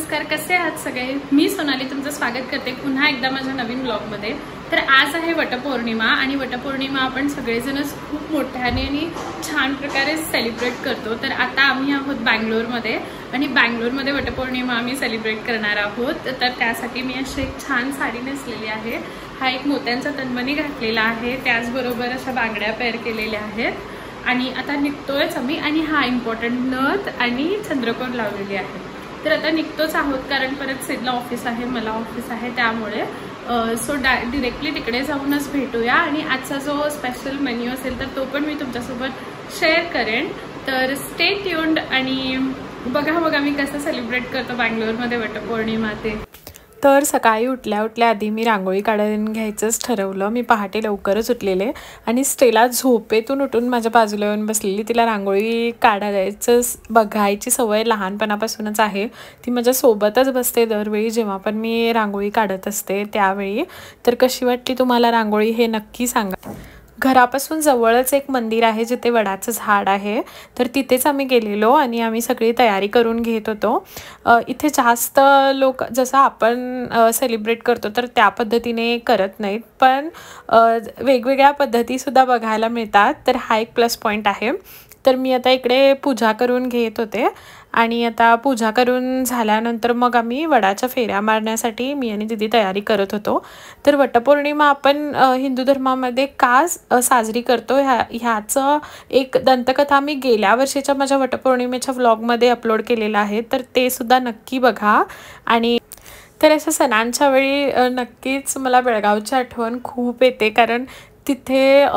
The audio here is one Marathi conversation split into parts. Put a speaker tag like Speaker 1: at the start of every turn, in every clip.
Speaker 1: नमस्कार, कसे आहात सगळे? मी सोनाली तुमचं स्वागत करते पुन्हा एकदा माझ्या नवीन ब्लॉगमध्ये। तर आज आहे वटपौर्णिमा आणि वटपौर्णिमा आपण सगळेजणच खूप मोठ्याने आणि छान प्रकारे सेलिब्रेट करतो। तर आता आम्ही आहोत बँगलोरमध्ये आणि बँगलोरमध्ये वटपौर्णिमा आम्ही सेलिब्रेट करणार आहोत। तर त्यासाठी मी अशी एक छान साडी नेसलेली आहे। हा एक मोत्यांचा तनमणी घातलेला आहे, त्याचबरोबर अशा बांगड्या पेअर केलेल्या आहेत आणि आता निघतोयच आम्ही। आणि हा इम्पॉर्टंट नथ आणि चंद्रकोर लावलेली आहे। तर आता निघतोच आहोत कारण परत सिडला ऑफिस आहे, मला ऑफिस आहे, त्यामुळे सो डिरेक्टली तिकडे जाऊनच भेटूया। आणि आजचा जो स्पेशल मेन्यू असेल तर तो पण मी तुमच्यासोबत शेअर करेन। तर स्टे ट्यून्ड आणि बघा मी कसं सेलिब्रेट करतो बँगलोरमध्ये वटपौर्णिमा ते। तर सकाळी उठल्या उठल्या आधी मी रांगोळी काढून घ्यायचंच ठरवलं। मी पहाटे लवकरच उठलेले आणि स्टेला झोपेतून उठून माझ्या बाजूला येऊन बसलेली। तिला रांगोळी काढायचं बघायची सवय लहानपणापासूनच आहे। ती माझ्या सोबतच बसते दरवेळी जेव्हा पण मी रांगोळी काढत असते त्यावेळी। तर कशी वाटली तुम्हाला रांगोळी हे नक्की सांगा। घरापासून जवळच एक मंदिर आहे जिथे वडाचं झाड आहे, तर तिथेच आम्ही गेलेलो आणि आम्ही सगळी तयारी करून घेत होतो। इथे जास्त लोक जसं आपण सेलिब्रेट करतो तर त्या पद्धतीने करत नाहीत, पण वेगवेगळ्या पद्धतीसुद्धा बघायला मिळतात, तर हा एक प्लस पॉईंट आहे। तर मी आता इकडे पूजा करून घेत होते आणि आता पूजा करून झाल्यानंतर मग आम्ही वडाच्या फेऱ्या मारण्यासाठी मी आणि दीदी तयारी करत होतो। तर वटपौर्णिमा आपण हिंदू धर्मामध्ये का साजरी करतो ह्याचं एक दंतकथा मी गेल्या वर्षीच्या माझ्या वटपौर्णिमेच्या व्लॉगमध्ये अपलोड केलेला आहे, तर ते सुद्धा नक्की बघा। आणि तर अशा सणांच्या वेळी नक्कीच मला बेळगावची आठवण खूप येते, कारण तिथे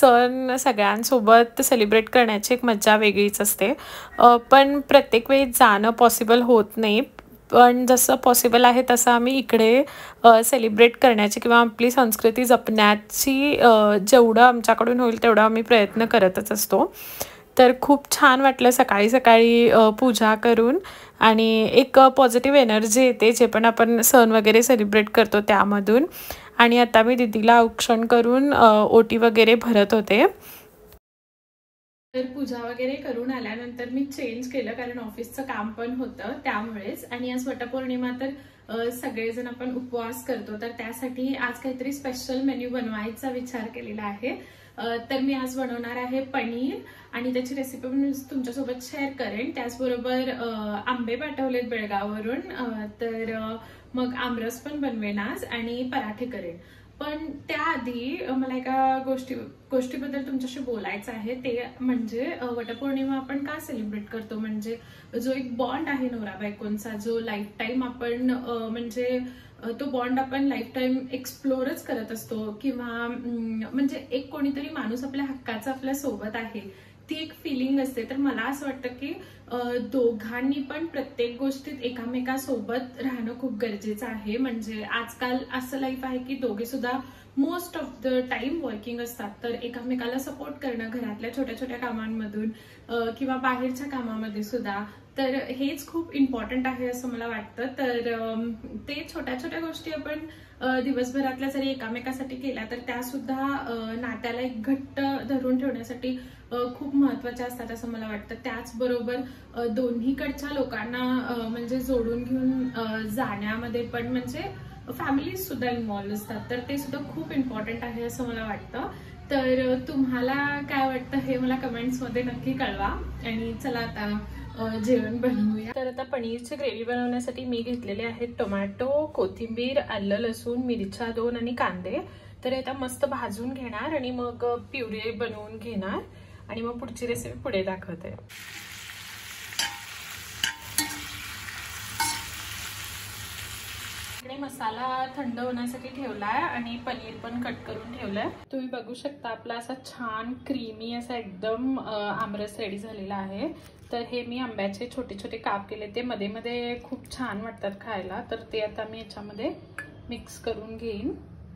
Speaker 1: सण सगळ्यांसोबत सेलिब्रेट करण्याची एक मजा वेगळीच असते। पण प्रत्येक वेळी जाणं पॉसिबल होत नाही, पण जसं पॉसिबल आहे तसं आम्ही इकडे सेलिब्रेट करण्याची किंवा आपली संस्कृती जपण्याची जेवढं आमच्याकडून होईल तेवढं आम्ही प्रयत्न करतच असतो। तर खूप छान वाटलं सकाळी सकाळी पूजा करून आणि एक पॉझिटिव्ह एनर्जी येते जे पण आपण सण वगैरे सेलिब्रेट करतो त्यामधून। आणि आता मी दीदीला औक्षण करून ओटी वगैरे भरत होते। तर पूजा वगैरे करून आल्यानंतर मी चेंज केलं कारण ऑफिसचं काम पण होतं त्यामुळेच। आणि आज वटपौर्णिमा तर सगळेजण आपण उपवास करतो, तर त्यासाठी आज काहीतरी स्पेशल मेन्यू बनवायचा विचार केलेला आहे। तर मी आज बनवणार आहे पनीर आणि त्याची रेसिपी मी तुमच्यासोबत शेअर करेन। त्याचबरोबर आंबे पाठवलेत बेळगाववरून, तर मग आमरस पण बनवेन आज आणि पराठे करेन। पण त्याआधी मला एका गोष्टीबद्दल तुमच्याशी बोलायचं आहे, ते म्हणजे वटपौर्णिमा आपण का सेलिब्रेट करतो। म्हणजे जो एक बॉन्ड आहे नवरा बायकोंचा, जो लाईफ टाईम आपण म्हणजे तो बॉन्ड आपण लाईफ टाईम एक्सप्लोरच करत असतो, किंवा म्हणजे एक कोणीतरी माणूस आपल्या हक्काचा आपल्या सोबत आहे, ती एक फिलिंग असते। तर मला असं वाटतं की दोघांनी पण प्रत्येक गोष्टीत एकामेकासोबत राहणं खूप गरजेचं आहे। म्हणजे आजकाल असं लाईफ आहे की दोघे सुद्धा most of the time working असतात, तर एकामेकाला सपोर्ट करणं घरातल्या छोट्या छोट्या कामांमधून किंवा बाहेरच्या कामामध्ये सुद्धा, तर हेच खूप इम्पॉर्टंट आहे असं मला वाटतं। तर ते छोट्या छोट्या गोष्टी आपण दिवसभरातल्या जरी एकामेकासाठी केल्या तर त्या सुद्धा नात्याला एक घट्ट धरून ठेवण्यासाठी खूप महत्त्वाच्या असतात असं मला वाटतं। त्याचबरोबर दोन्हीकडच्या लोकांना म्हणजे जोडून घेऊन जाण्यामध्ये पण म्हणजे फॅमिलीज सुद्धा इन्व्हॉल्व असतात, तर ते सुद्धा खूप इम्पॉर्टंट आहे असं मला वाटतं। तर तुम्हाला काय वाटतं हे मला कमेंट्समध्ये नक्की कळवा। आणि चला आता जेवण बनवूया। तर आता पनीरची ग्रेव्ही बनवण्यासाठी मी घेतलेले आहेत टोमॅटो, कोथिंबीर, आलं लसूण, मिरच्या 2 आणि कांदे। तर आता मस्त भाजून घेणार आणि मग प्युरी बनवून घेणार आणि मग पुढची रेसिपी पुढे दाखवते। मसाला थंड होण्यासाठी ठेवलाय आणि पनीर पण कट करून ठेवलंय। तुम्ही बघू शकता आपला असा छान क्रीमी असा एकदम आमरस रेडी झालेला आहे। तर हे मी आंब्याचे छोटे छोटे काप केले, ते मध्ये मध्ये खूप छान वाटतात खायला, तर ते आता मी याच्यामध्ये मिक्स करून घेईन।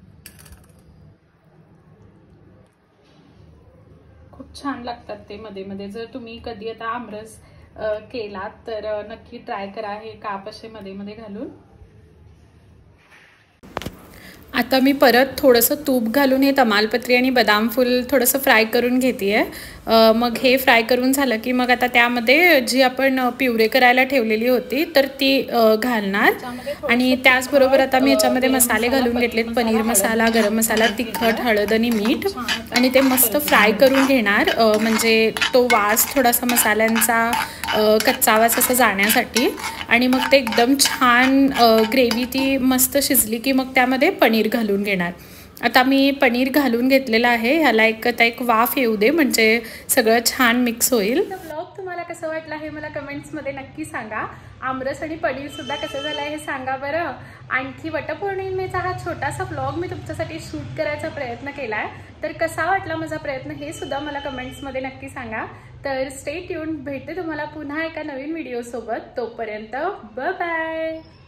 Speaker 1: खूप छान लागतात ते मध्ये मध्ये। जर तुम्ही कधी आता आमरस केलात तर नक्की ट्राय करा हे काप असे मध्ये मध्ये घालून। आता मी परत थोडंसं तूप घालून हे तमालपत्री आणि बदाम फूल थोडंसं फ्राय करून घेते आहे। मग हे फ्राय करून झालं की मग आता त्यामध्ये जी आपण प्युरे करायला ठेवलेली होती तर ती घालणार आणि त्याचबरोबर आता मी याच्यामध्ये मसाले घालून घेतलेत, पनीर मसाला, गरम मसाला, तिखट, हळद आणि मीठ आणि ते मस्त फ्राय करून घेणार, म्हणजे तो वास थोडासा मसाल्यांचा कच्चा वास असा जाण्यासाठी। आणि मग ते एकदम छान ग्रेव्ही ती मस्त शिजली की मग त्यामध्ये पनीर घालून घेणार। आता मी पनीर घालून घेतलेलं आहे, ह्याला एक वाफ येऊ दे म्हणजे सगळं छान मिक्स होईल। ब्लॉग तुम्हाला कसं वाटलं हे मला कमेंट्समध्ये नक्की सांगा। आमरस आणि पनीर सुद्धा कसं झालं आहे हे सांगा बरं। आणखी वटपौर्णिमेचा हा छोटासा ब्लॉग मी तुमच्यासाठी शूट करायचा प्रयत्न केला आहे, तर कसा वाटला माझा प्रयत्न हे सुद्धा मला कमेंट्समध्ये नक्की सांगा। तर स्टे ट्यून, भेटते तुम्हाला पुन्हा एका नवीन व्हिडिओ सोबत, तोपर्यंत बाय बाय।